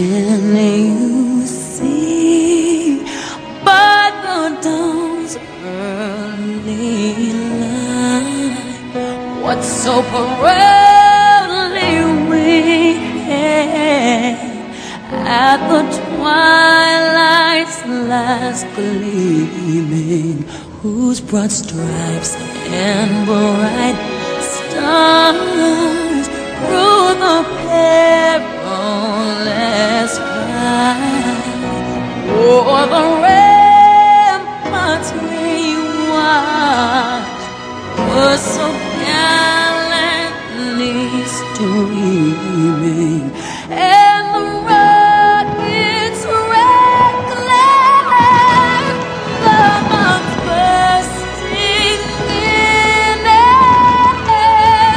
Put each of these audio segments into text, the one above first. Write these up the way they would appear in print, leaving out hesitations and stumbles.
Can you see by the dawn's early light what so proudly we hailed at the twilight's last gleaming, whose broad stripes and bright stars through the perilous fight o'er the ramparts we watched were so gallantly streaming, and the rockets reckless, the bombs bursting in air,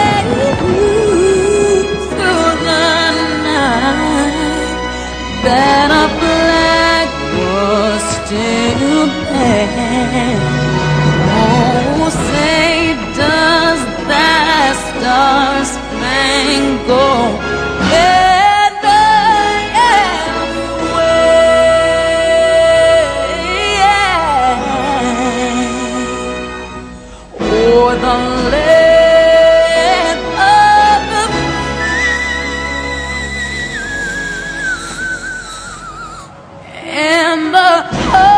through the night, that a flag was still there. Oh, say, does that star-spangled banner wave o'er the land of the free and the